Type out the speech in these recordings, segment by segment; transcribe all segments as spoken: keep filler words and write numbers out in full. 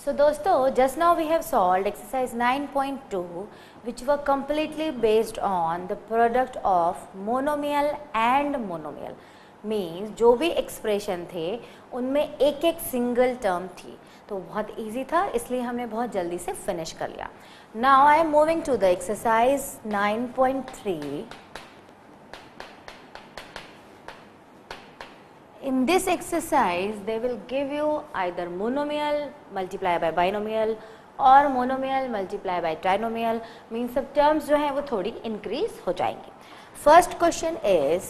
So दोस्तों, just now we have solved exercise nine point two which were completely based on the product of monomial and monomial. Means जो भी expression थे उनमें एक एक single term थी, तो बहुत easy था, इसलिए हमने बहुत जल्दी से finish कर लिया. Now I am moving to the exercise nine point three. In this exercise, they will give you either monomial multiply by binomial और monomial multiply by trinomial. Means सब terms जो हैं वो थोड़ी increase हो जाएंगी. First question is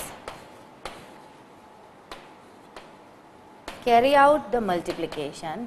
carry out the multiplication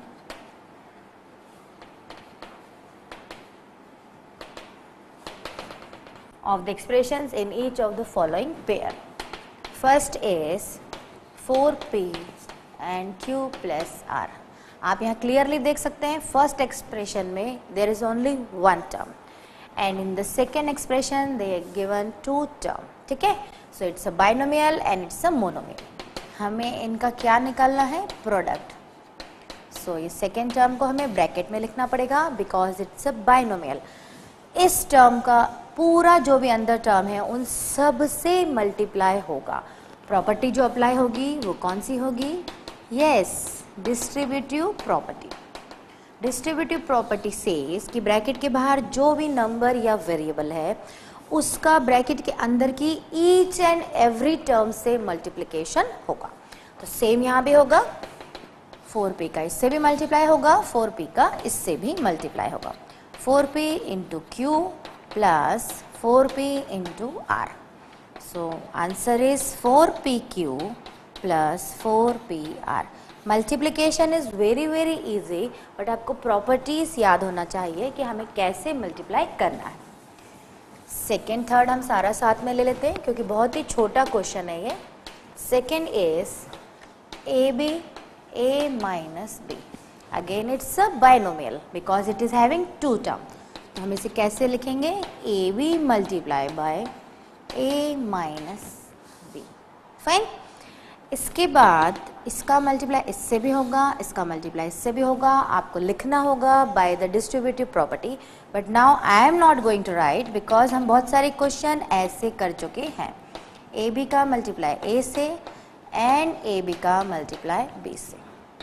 of the expressions in each of the following pair. First is four P and Q plus R. आप यहाँ clearly देख सकते हैं फर्स्ट एक्सप्रेशन में there is only one term and in the second expression they are given two term. ठीक है, so it's a binomial and it's a monomial. हमें इनका क्या निकालना है? प्रोडक्ट. सो ये सेकेंड टर्म को हमें ब्रैकेट में लिखना पड़ेगा बिकॉज इट्स अ बाइनोमियल. इस टर्म का पूरा जो भी अंदर टर्म है उन सब से मल्टीप्लाई होगा. प्रॉपर्टी जो अप्लाई होगी वो कौन सी होगी? Yes, distributive property. Distributive property says कि ब्रैकेट के बाहर जो भी नंबर या वेरिएबल है उसका ब्रैकेट के अंदर की ईच एंड एवरी टर्म से मल्टीप्लिकेशन होगा. तो सेम यहाँ भी होगा, फोर पी का इससे भी मल्टीप्लाई होगा, फोर पी का इससे भी मल्टीप्लाई होगा. Four P into Q plus four P into R. So answer is four p q plus four p r. Multiplication is very very easy, but आपको properties याद होना चाहिए कि हमें कैसे multiply करना है. Second third हम सारा साथ में ले लेते हैं क्योंकि बहुत ही छोटा क्वेश्चन है ये. Second is a b a minus b. Again it's a binomial because it is having two term. तो हम इसे कैसे लिखेंगे? a b multiply by a minus B. Fine. इसके बाद इसका मल्टीप्लाई इससे भी होगा, इसका मल्टीप्लाई इससे भी होगा. आपको लिखना होगा by the distributive property, but now I am not going to write because हम बहुत सारे क्वेश्चन ऐसे कर चुके हैं. ए बी का मल्टीप्लाई ए से एंड ए बी का मल्टीप्लाई बी से.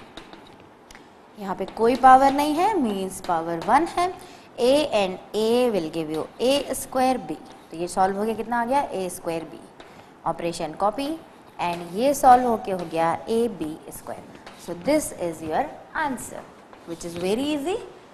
यहाँ पे कोई पावर नहीं है, मीन्स पावर वन है. A and A will give you A square B. तो ये सॉल्व हो गया, कितना आ गया? A square B. Operation copy and ये सॉल्व होके हो गया A B square. So this is your answer which is very easy.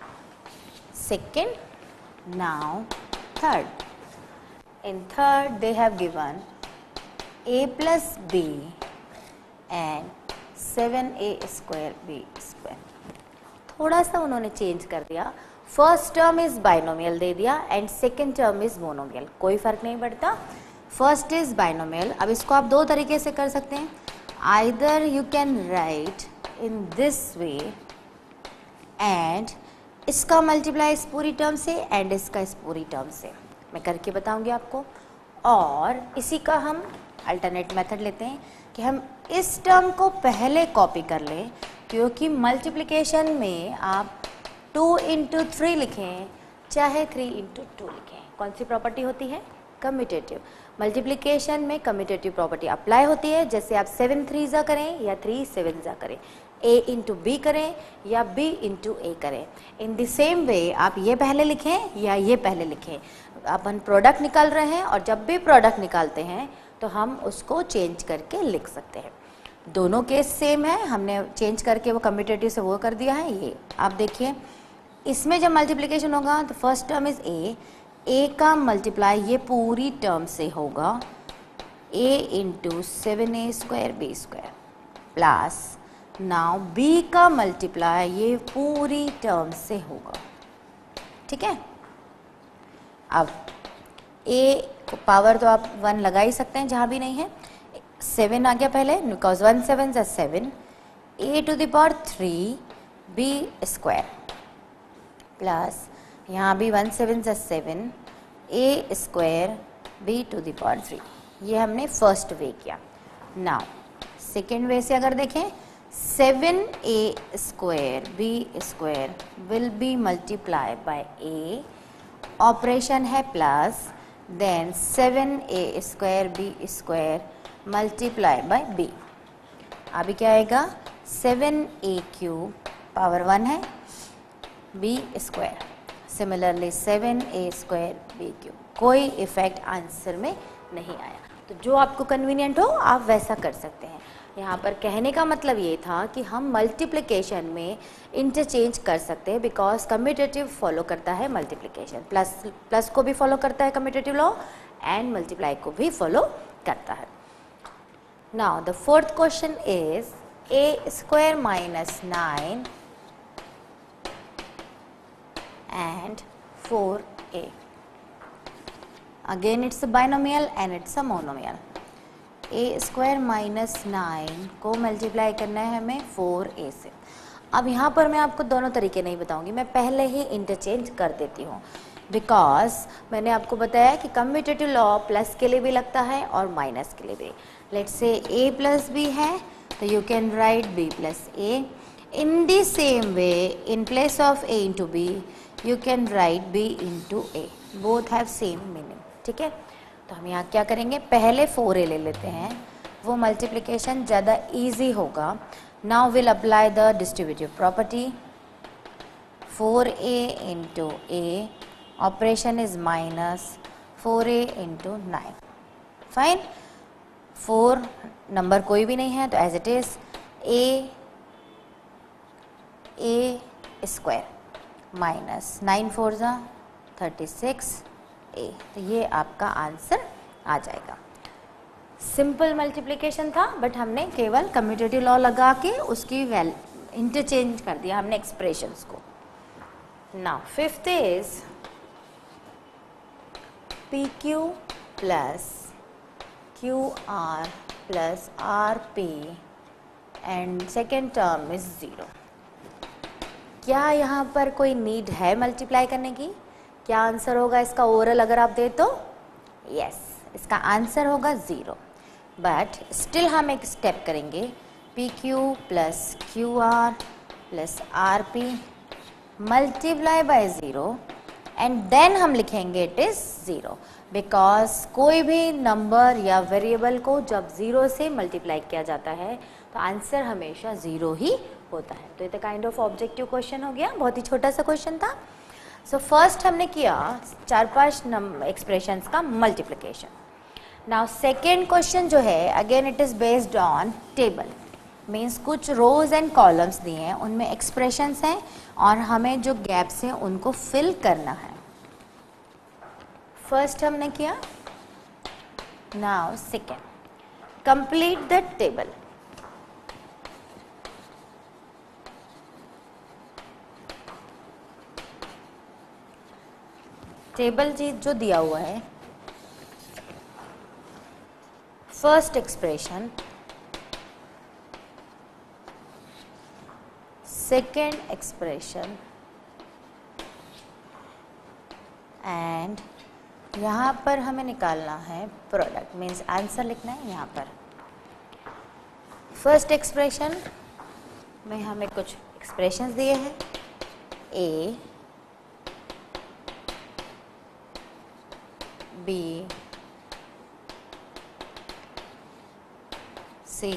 Second. Now third. In third they have given A plus B and seven A square B square. थोड़ा सा उन्होंने change कर दिया. First term is binomial दे दिया and second term is monomial. कोई फर्क नहीं पड़ता. First is binomial. अब इसको आप दो तरीके से कर सकते हैं. Either you can write in this way and इसका मल्टीप्लाई इस पूरी टर्म से एंड इसका इस पूरी टर्म से. मैं करके बताऊंगी आपको. और इसी का हम अल्टरनेट मेथड लेते हैं कि हम इस टर्म को पहले कॉपी कर लें क्योंकि मल्टीप्लिकेशन में आप टू इंटू थ्री लिखें चाहे थ्री इंटू टू लिखें, कौन सी प्रॉपर्टी होती है? कम्यूटेटिव. मल्टीप्लिकेशन में कम्यूटेटिव प्रॉपर्टी अप्लाई होती है. जैसे आप सेवन थ्री जा करें या थ्री सेवन जा करें, ए इंटू बी करें या बी इंटू ए करें. इन द सेम वे आप ये पहले लिखें या ये पहले लिखें. अपन प्रोडक्ट निकाल रहे हैं और जब भी प्रोडक्ट निकालते हैं तो हम उसको चेंज करके लिख सकते हैं. दोनों केस सेम है, हमने चेंज करके वो कम्यूटेटिव से वो कर दिया है. ये आप देखिए, इसमें जब मल्टीप्लिकेशन होगा तो first term is A. A का मल्टीप्लाई ये पूरी टर्म से होगा A into seven A square B square plus now B का मल्टीप्लाई ये पूरी टर्म से होगा. ठीक है. अब ए को पावर तो आप वन लगा ही सकते हैं जहाँ भी नहीं है. सेवन आ गया पहले बिकॉज वन सेवन जा seven. A to the power three B square plus यहाँ भी वन सेवन जा seven A square B to the power three. ये हमने फर्स्ट वे किया. नाउ सेकेंड वे से अगर देखें, seven A square B square will be multiply by A, operation है plus, then seven A square B square multiply by B. अभी क्या आएगा, seven A cube power one है B square, similarly seven A square B cube. कोई effect answer में नहीं आया। तो जो आपको कन्वीनियंट हो आप वैसा कर सकते हैं। यहाँ पर कहने का मतलब ये था कि हम मल्टीप्लिकेशन में इंटरचेंज कर सकते हैं, बिकॉज कम्यूटेटिव फॉलो करता है मल्टीप्लिकेशन, प्लस प्लस को भी फॉलो करता है कम्यूटेटिव लॉ, एंड मल्टीप्लाई को भी फॉलो करता है। Now the fourth question is A square minus nine and four a. Again it's a binomial and it's a monomial. a square minus nine को multiply करना है हमें फोर ए से। अब यहाँ पर मैं आपको दोनों तरीके नहीं बताऊंगी, मैं पहले ही इंटरचेंज कर देती हूँ, बिकॉज मैंने आपको बताया कि कम्यूटेटिव लॉ प्लस के लिए भी लगता है और माइनस के लिए भी। Let's say a plus B है तो you can write b plus a। In the same way in place of a into B you can write b into a, both have same meaning। ठीक है, तो हम यहाँ क्या करेंगे, पहले फोर ए ले लेते हैं, वो मल्टीप्लिकेशन ज़्यादा इजी होगा। Now will apply the distributive property, four A into A, operation is minus four A into nine. Fine, four number कोई भी नहीं है तो as it is A A square minus nine four ज़ा thirty six A, तो ये आपका answer आ जाएगा। सिंपल मल्टीप्लिकेशन था, बट हमने केवल कम्यूटेटिव लॉ लगा के उसकी वैल इंटरचेंज कर दिया हमने एक्सप्रेशंस को। Now fifth is P Q plus Q R plus R P and second term is zero. क्या यहाँ पर कोई नीड है मल्टीप्लाई करने की? क्या आंसर होगा इसका ओवरऑल अगर आप दे तो? यस, इसका आंसर होगा ज़ीरो। बट स्टिल हम एक स्टेप करेंगे, P Q plus Q R plus R P multiply by zero, and then हम लिखेंगे इट इज़ ज़ीरो, बिकॉज कोई भी नंबर या वेरिएबल को जब ज़ीरो से मल्टीप्लाई किया जाता है तो आंसर हमेशा ज़ीरो ही होता है। तो ये तो काइंड ऑफ ऑब्जेक्टिव क्वेश्चन हो गया, बहुत ही छोटा सा क्वेश्चन था। सो so फर्स्ट हमने किया चार पांच एक्सप्रेशंस का मल्टीप्लिकेशन। नाउ सेकेंड क्वेश्चन जो है, again it is based on table, means कुछ रोज एंड कॉलम्स दिए हैं, उनमें एक्सप्रेशंस हैं और हमें जो गैप्स हैं उनको फिल करना है। फर्स्ट हमने किया, now second, complete the table. Table जी जो दिया हुआ है, first expression, second expression, and यहाँ पर हमें निकालना है प्रोडक्ट, मीन्स आंसर लिखना है यहाँ पर। फर्स्ट एक्सप्रेशन में हमें कुछ एक्सप्रेशंस दिए हैं, A B C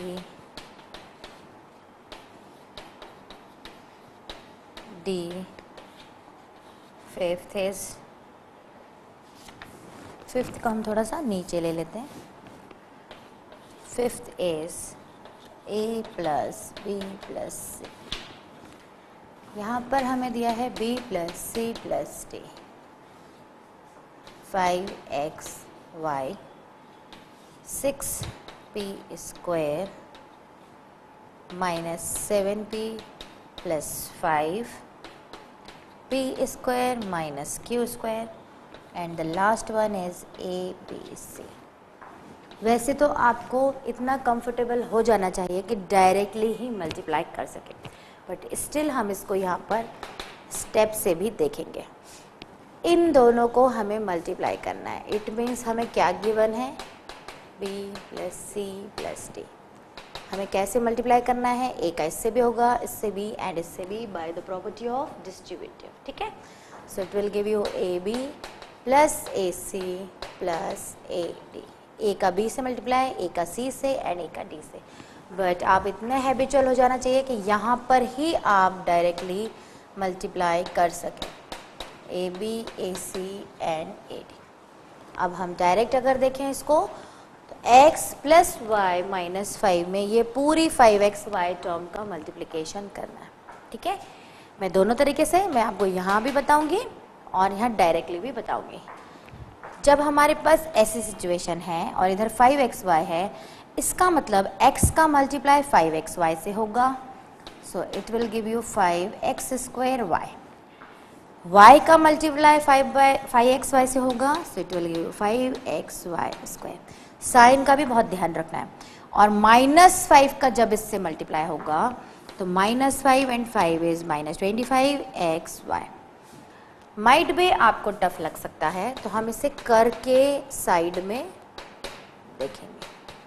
D, fifth is, fifth को हम थोड़ा सा नीचे ले लेते हैं। Fifth is A plus B plus C, यहाँ पर हमें दिया है B plus C plus D, five X Y, six P square minus seven P plus five P square minus Q square, and the last one is A B C. वैसे तो आपको इतना comfortable हो जाना चाहिए कि डायरेक्टली ही multiply कर सके, बट स्टिल हम इसको यहाँ पर स्टेप से भी देखेंगे। इन दोनों को हमें मल्टीप्लाई करना है। इट मीन्स हमें क्या गिवन है, b plus C plus D. हमें कैसे मल्टीप्लाई करना है, ए का इससे भी होगा, इससे भी एंड इससे भी, by the property of distributive, ठीक है। So it will give you A B plus A C plus A D, A का बी से मल्टीप्लाई, ए का सी से एंड ए का डी से। बट आप इतने हैबिचुअल हो जाना चाहिए कि यहाँ पर ही आप डायरेक्टली मल्टीप्लाई कर सकें, A B A C and A D. अब हम डायरेक्ट अगर देखें इसको तो x plus Y minus five में ये पूरी फाइव एक्स वाई टर्म का मल्टीप्लिकेशन करना है, ठीक है। मैं दोनों तरीके से मैं आपको यहाँ भी बताऊँगी और यहाँ डायरेक्टली भी बताऊँगी। जब हमारे पास ऐसी सिचुएशन है और इधर फाइव एक्स वाई है, इसका मतलब x का मल्टीप्लाई फाइव एक्स वाई से होगा, so it will give you five X square Y. y का मल्टीप्लाई five by five X Y से होगा, so it will give you five X Y square. Sign का भी बहुत ध्यान रखना है। और माइनस फाइव का जब इससे मल्टीप्लाई होगा तो minus five and five is minus twenty five X Y. Might भी आपको टफ लग सकता है तो हम इसे करके साइड में देखेंगे,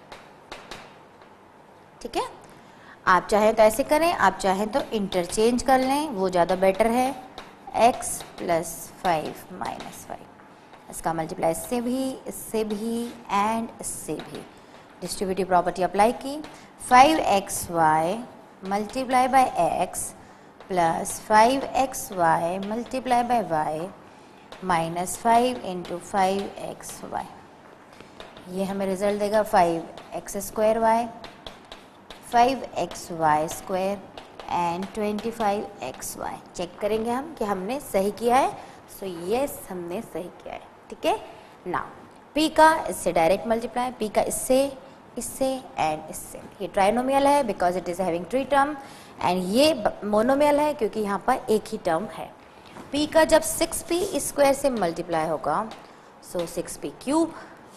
ठीक है। आप चाहें तो ऐसे करें, आप चाहें तो इंटरचेंज कर लें, वो ज़्यादा बेटर है। x plus five minus five, इसका मल्टीप्लाई इससे भी, इससे भी एंड इससे भी, डिस्ट्रीब्यूटिव प्रॉपर्टी अप्लाई की। Five X Y multiply by X plus five X Y multiply by Y minus five into five X Y, ये हमें रिजल्ट देगा five X square Y, five X Y square and twenty five X Y. Check करेंगे हम कि हमने सही किया है, सो so, यस हमने सही किया है, ठीक है। नाउ p का इससे डायरेक्ट मल्टीप्लाई, p का इससे, इससे एंड इससे। ये ट्राइनोमियल है because it is having three term, and ये मोनोमियल है क्योंकि यहाँ पर एक ही टर्म है। p का जब सिक्स पी स्क्वायर से मल्टीप्लाई होगा, so six P cube,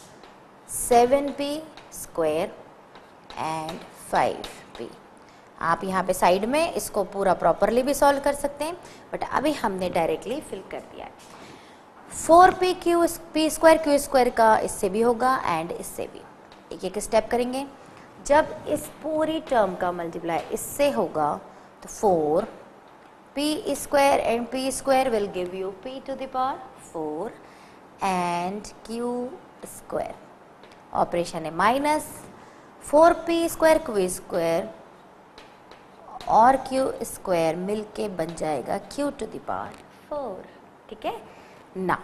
seven P square and five P. आप यहाँ पे साइड में इसको पूरा प्रॉपरली भी सॉल्व कर सकते हैं, बट अभी हमने डायरेक्टली फिल कर दिया है। Four P Q P square Q square का इससे भी होगा एंड इससे भी। एक एक स्टेप करेंगे। जब इस पूरी टर्म का मल्टीप्लाई इससे होगा तो four P square and P square will give you P to the power four and Q square. Operation है minus, four P square Q square और क्यू स्क्वायर मिलके बन जाएगा Q to the power four, ठीक है ना।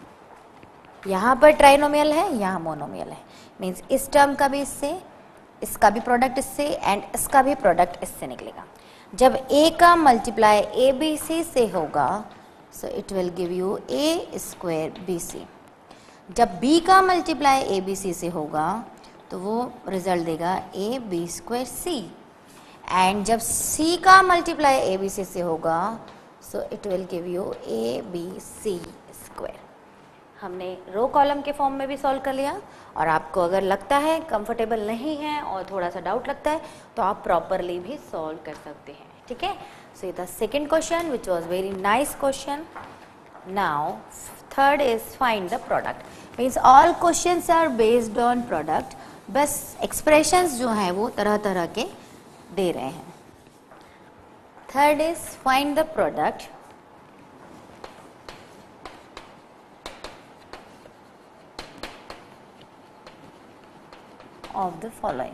यहाँ पर ट्राइनोमियल है, यहाँ मोनोमियल है, मीन्स इस टर्म का भी इससे, इसका भी प्रोडक्ट इससे एंड इसका भी प्रोडक्ट इससे निकलेगा। जब a का मल्टीप्लाई ए बी सी से होगा, so it will give you A square B C. जब b का मल्टीप्लाई ए बी सी से होगा तो वो रिजल्ट देगा A B square C, and जब c का मल्टीप्लाई ए बी सी से होगा so it will give you A B C square. हमने रो कॉलम के फॉर्म में भी सॉल्व कर लिया, और आपको अगर लगता है कंफर्टेबल नहीं है और थोड़ा सा डाउट लगता है तो आप प्रॉपरली भी सॉल्व कर सकते हैं, ठीक है। सो ये था second question which was very nice question. Now third is find the product. Means all questions are based on product, बस एक्सप्रेशंस जो हैं वो तरह तरह के दे रहे हैं। Third is find the product of the following.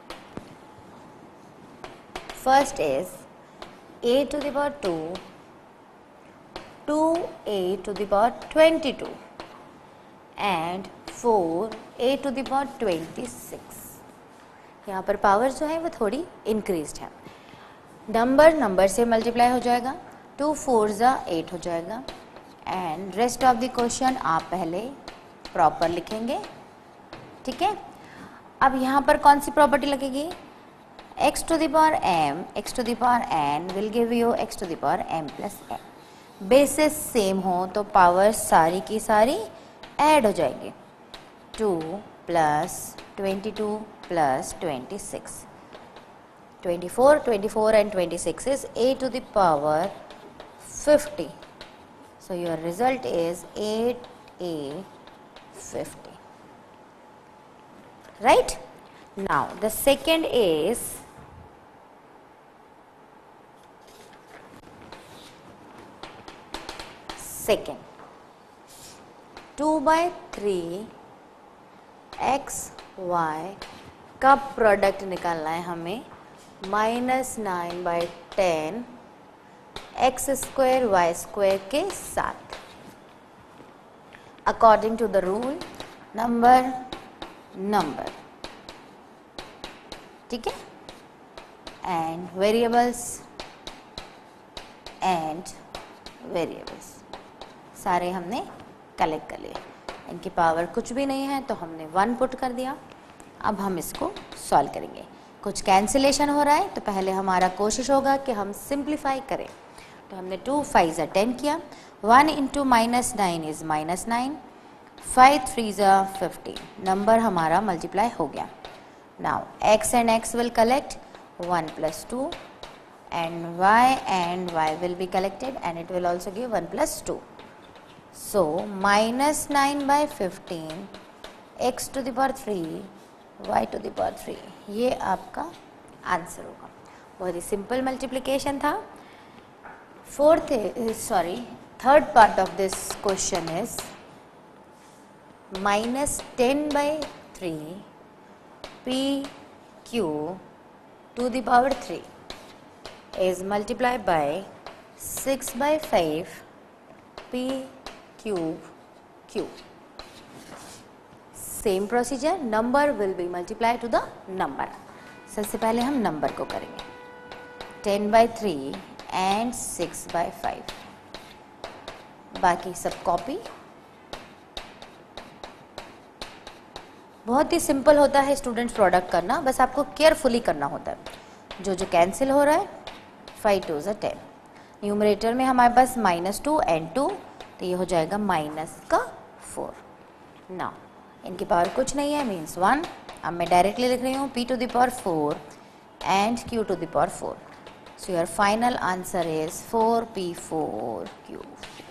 First is a to the power two, two a to the power twenty-two and four a to the power twenty-six. यहाँ पर पावर जो है वो थोड़ी इंक्रीज्ड है। नंबर नंबर से multiply हो जाएगा, टू फोर ज़ा एट हो जाएगा, and rest of the question आप पहले प्रॉपर लिखेंगे, ठीक है। अब यहाँ पर कौन सी प्रॉपर्टी लगेगी, x to the power m, x to the power n will give you x to the power m plus n। Basis same हो तो पावर सारी की सारी ऐड हो जाएंगे, two plus twenty two plus twenty six, twenty four, twenty four and twenty six is a to the power fifty. So your result is eight a fifty. Right? Now the second is second two by three X Y का product निकालना है हमें minus nine by ten X square Y square के साथ according to the rule number number, ठीक है, and variables and variables सारे हमने कलेक्ट कर लिए। इनकी पावर कुछ भी नहीं है तो हमने वन पुट कर दिया। अब हम इसको सॉल्व करेंगे। कुछ कैंसिलेशन हो रहा है तो पहले हमारा कोशिश होगा कि हम सिंप्लीफाई करें। तो हमने टू फाइव ज़ा टेन किया, one into minus nine is minus nine, five three ज़ा फिफ्टीन, नंबर हमारा मल्टीप्लाई हो गया। Now x and x will collect one plus two and y and y will be collected and it will also give one plus two. So minus nine by fifteen x to the power three y to the power three, ये आपका answer होगा। बहुत ही simple multiplication था। Fourth sorry third part of this question is minus ten by three p q to the power three is multiplied by six by five p cube q. Same procedure, number will be multiplied to the number. सबसे पहले हम number को करेंगे ten by three and six by five, बाकी सब copy. बहुत ही simple होता है स्टूडेंट्स प्रोडक्ट करना, बस आपको केयरफुली करना होता है। जो जो कैंसिल हो रहा है फाइव टू ज़ा टेन, न्यूमरेटर में हमारे पास माइनस टू एंड टू, तो ये हो जाएगा माइनस का फोर। ना इनकी पावर कुछ नहीं है, मीन्स वन। अब मैं डायरेक्टली लिख रही हूँ p to the power four and q to the power four. So your final answer is four P four Q.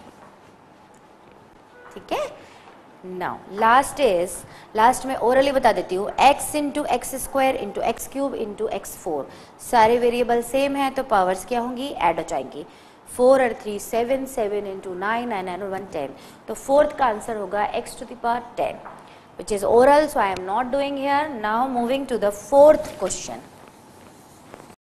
ठीक है। नाउ लास्ट इज, लास्ट में ओरली बता देती हूँ, x into x square into x cube into x four, सारे variable same है तो powers क्या होंगी, ऐड हो जाएंगी। फोर और three seven, seven into nine and and one ten, तो फोर्थ का आंसर होगा x to the power ten, which is oral, so I am not doing here. Now moving to the fourth question.